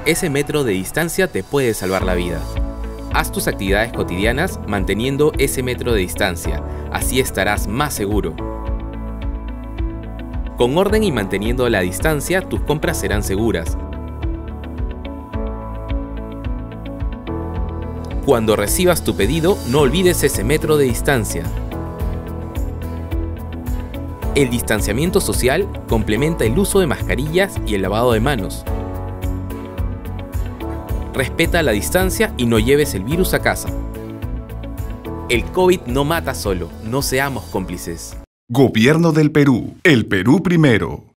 Ese metro de distancia te puede salvar la vida. Haz tus actividades cotidianas manteniendo ese metro de distancia, así estarás más seguro. Con orden y manteniendo la distancia, tus compras serán seguras. Cuando recibas tu pedido, no olvides ese metro de distancia. El distanciamiento social complementa el uso de mascarillas y el lavado de manos. Respeta la distancia y no lleves el virus a casa. El COVID no mata solo, no seamos cómplices. Gobierno del Perú. El Perú primero.